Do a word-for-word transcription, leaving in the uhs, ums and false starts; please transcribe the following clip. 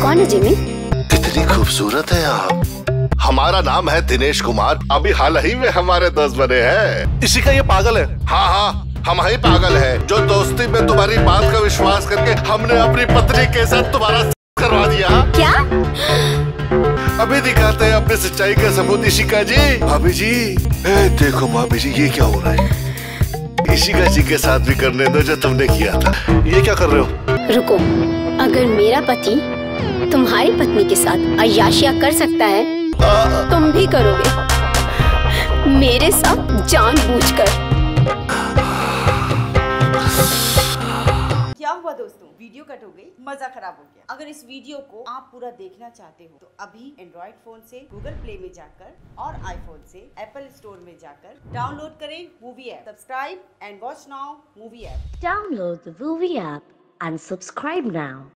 कौन है जिमी? कितनी खूबसूरत है आप। हमारा नाम है दिनेश कुमार, अभी हाल ही में हमारे दोस्त बने हैं। इसी का ये पागल है। हाँ हाँ, हम ही पागल है जो दोस्ती में तुम्हारी बात का विश्वास करके हमने अपनी पत्नी के साथ तुम्हारा करवा दिया। क्या? अभी दिखाते हैं अपनी सच्चाई का सबूत। इशिका जी, भाभी जी, ए, देखो भाभी जी, ये क्या हो रहा है? इशिका जी के साथ भी करने दो जो तुमने किया था। ये क्या कर रहे हो? रुको, अगर मेरा पति तुम्हारी पत्नी के साथ अय्याशियां कर सकता है, आ, तुम भी करोगे मेरे साथ जानबूझकर। क्या हुआ दोस्तों, वीडियो कट हो गई, मजा खराब हो गया। अगर इस वीडियो को आप पूरा देखना चाहते हो तो अभी एंड्रॉइड फोन से गूगल प्ले में जाकर और आईफोन से एप्पल स्टोर में जाकर डाउनलोड करें movie app. Subscribe and watch now movie app. Download the Movie app and subscribe now.